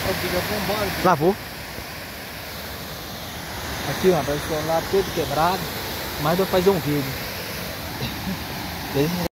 Lavou. Aqui, ó, vai lá todo quebrado. Mas vai fazer um vídeo.